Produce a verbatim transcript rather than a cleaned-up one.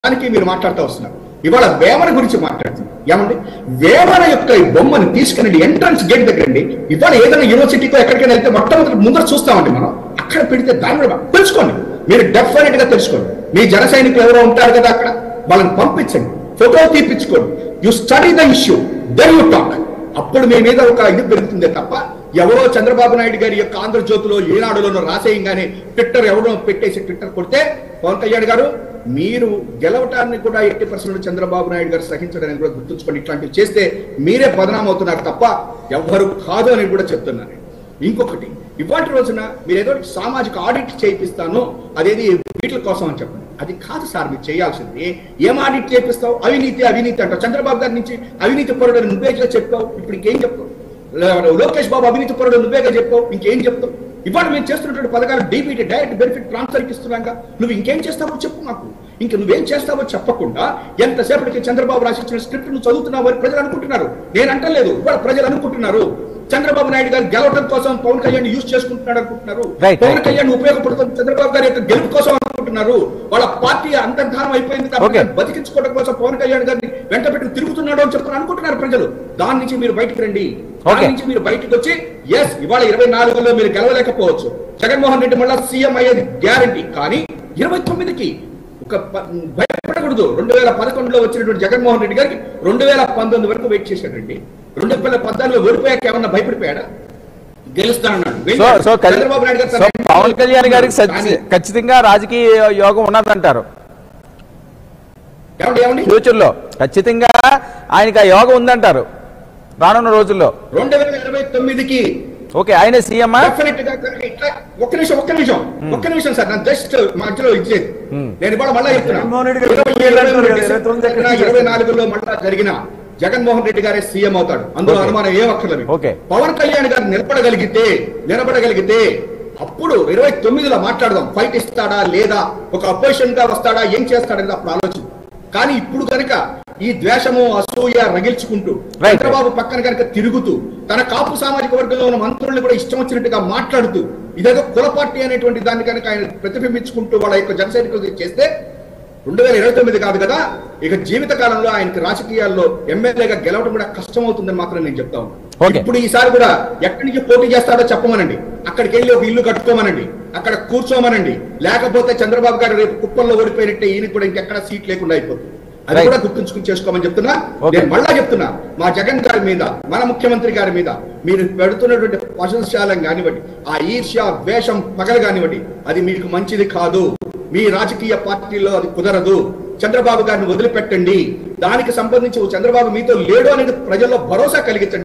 దానికి మీరు మాట్లాడుతూ వస్తున్నారు. ఇవాళ వేమన గురించి మాట్లాడుతున్నారు. ఏమండి వేమన యొక్క ఈ బొమ్మను తీసుకుని ఎంట్రన్స్ గేట్ దగ్గరండి ఇవాళ ఏదైనా యూనివర్సిటీకో ఎక్కడికైనా వెళ్తే మొట్టమొదటి ముందర చూస్తామండి మనం. అక్కడ పెడితే దాన్ని కూడా తెలుసుకోండి, మీరు డెఫినెట్ గా తెలుసుకోండి. మీ జన సైనికులు ఎవరో ఉంటారు కదా అక్కడ, వాళ్ళని పంపించండి, ఫోటో తీపించుకోండి. You study the issue then you talk. అప్పుడు మీ మీద ఒక ఇది పెరుగుతుందే తప్ప ఎవరో చంద్రబాబు నాయుడు గారి యొక్క ఆంధ్రజ్యోతిలో ఏనాడులోనో రాసేయంగానే ట్విట్టర్ ఎవరో పెట్టేసి ట్విట్టర్ కొడితే పవన్ కళ్యాణ్ గారు మీరు గెలవటాన్ని కూడా ఎట్టి పర్సెంట్ చంద్రబాబు నాయుడు గారు సహించడానికి కూడా గుర్తుంచుకోండి. ఇట్లాంటివి చేస్తే మీరే బదనాం అవుతున్నారు తప్ప ఎవ్వరు కాదు అని కూడా చెప్తున్నారు. ఇంకొకటి, ఇవాటి రోజున మీరు ఏదో సామాజిక ఆడిట్ చేయిస్తాను అదేది వీటి కోసం అని చెప్పండి. అది కాదు సార్ మీరు చేయాల్సింది. ఏం ఆడిట్ చేపిస్తావు? అవినీతి అవినీతి అంటావు. చంద్రబాబు గారి నుంచి అవినీతి పరుడు నువ్వేగా చెప్పావు, ఇప్పుడు ఇంకేం చెప్తావు? లోకేష్ బాబు అవినీతి పరుడు నువ్వేగా చెప్పావు, ఇంకేం చెప్తావు? ఇవాళ మేము చేస్తున్నటువంటి పథకాలు డీబీటీ డైరెక్ట్ బెనిఫిట్ ట్రాన్స్ఫర్ ఇస్తున్నాక నువ్వు ఇంకేం చేస్తావో చెప్పు నాకు. ఇంక నువ్వేం చేస్తావో చెప్పకుండా ఎంతసేపటికి చంద్రబాబు రాసిచ్చిన స్క్రిప్ట్ నువ్వు చదువుతున్నావు అని ప్రజలు అనుకుంటున్నారు. నేను అంటలేదు, ఇవాళ ప్రజలు అనుకుంటున్నారు. చంద్రబాబు నాయుడు గారు గెలవడం కోసం పవన్ కళ్యాణ్ యూజ్ చేసుకుంటున్నాడు అనుకుంటున్నారు. పవన్ కళ్యాణ్ ఉపయోగపడుతుంది చంద్రబాబు గారి యొక్క గెలుపు కోసం అనుకుంటున్నారు. వాళ్ళ పార్టీ అంతర్ధానం అయిపోయింది కాబట్టి బతికించుకోవడం కోసం పవన్ కళ్యాణ్ గారిని వెంట పెట్టి తిరుగుతున్నాడు అని చెప్తున్నారు అనుకుంటున్నారు ప్రజలు. దాని నుంచి మీరు బయటికి రండి. దాని నుంచి మీరు బయటకు వచ్చి ఎస్ ఇవాళ ఇరవై నాలుగులో మీరు గెలవలేకపోవచ్చు, జగన్మోహన్ రెడ్డి మళ్ళా సీఎం అయ్యేది గ్యారంటీ. కానీ ఇరవై తొమ్మిదికి ఒక భయపడకూడదు. రెండు వేల పదకొండులో వచ్చినటువంటి జగన్మోహన్ రెడ్డి గారికి రెండు వేల పంతొమ్మిది వరకు వెయిట్ చేశాడండి. రెండు వేల పద్నాలుగులో ఓడిపోయాక ఏమన్నా భయపడిపోయాడా? గెలుస్తానన్నాడు. చంద్రబాబు నాయుడు గారు పవన్ కళ్యాణ్ గారికి ఖచ్చితంగా రాజకీయ యోగం ఉన్నదంటారు. ఫ్యూచర్ లో ఖచ్చితంగా ఆయనకి ఆ యోగం ఉందంటారు రానున్న రోజుల్లో. రెండు వేల ఇరవై తొమ్మిదికి ఓకే ఆయన సీఎం ఒక్క నిమిషం ఒక్క నిమిషం ఒక్క నిమిషం సార్ నాకు జస్ట్ మధ్యలో ఇచ్చేది. నేను ఇవాళ మళ్ళా చెప్తున్నా, ఇరవై నాలుగులో మళ్ళా జరిగిన జగన్మోహన్ రెడ్డి గారే సీఎం అవుతాడు, అందులో అనుమానం ఏం అక్కర్లేదు. పవన్ కళ్యాణ్ గారు నిలబడగలిగితే నిలబడగలిగితే అప్పుడు ఇరవై తొమ్మిదిలో మాట్లాడదాం. ఫైట్ ఇస్తాడా లేదా, ఒక అపోజిషన్ గా వస్తాడా, ఏం చేస్తాడని అప్పుడు ఆలోచన. కానీ ఇప్పుడు కనుక ఈ ద్వేషము అసూయ రగిల్చుకుంటూ చంద్రబాబు పక్కన కనుక తిరుగుతూ తన కాపు సామాజిక వర్గంలో ఉన్న మంత్రుల్ని కూడా ఇష్టం వచ్చినట్టుగా మాట్లాడుతూ ఇదేదో కుల పార్టీ అనేటువంటి దాన్ని కనుక ఆయన ప్రతిబింబించుకుంటూ వాళ్ళ యొక్క జన సైనికులు చేస్తే రెండు వేల ఇరవై తొమ్మిది కాదు కదా, ఇక జీవిత కాలంలో ఆయనకి రాజకీయాల్లో ఎమ్మెల్యేగా గెలవడం కూడా కష్టం అవుతుందని మాత్రం నేను చెప్తా ఉన్నాను. ఇప్పుడు ఈసారి కూడా ఎక్కడి నుంచి పోటీ చేస్తాడో చెప్పమనండి, అక్కడికి వెళ్ళి ఒక ఇల్లు కట్టుకోమనండి, అక్కడ కూర్చోమనండి. లేకపోతే చంద్రబాబు గారు రేపు కుప్పల్లో ఓడిపోయినట్టే ఈయన కూడా ఇంకెక్కడ సీట్ లేకుండా అయిపోతుంది. అది కూడా గుర్తుంచుకుని చేసుకోమని చెప్తున్నా. నేను మళ్ళా చెప్తున్నా, మా జగన్ గారి మీద మన ముఖ్యమంత్రి గారి మీద మీరు పెడుతున్నటువంటి ప్రశంసాలం కానివ్వండి, ఆ ఈర్ష్య వేషం పగలు కానివ్వండి, అది మీకు మంచిది కాదు. మీ రాజకీయ పార్టీలో అది కుదరదు. చంద్రబాబు గారిని వదిలిపెట్టండి. దానికి సంబంధించి చంద్రబాబు మీతో లేడు అనేది ప్రజల్లో భరోసా కలిగించండి.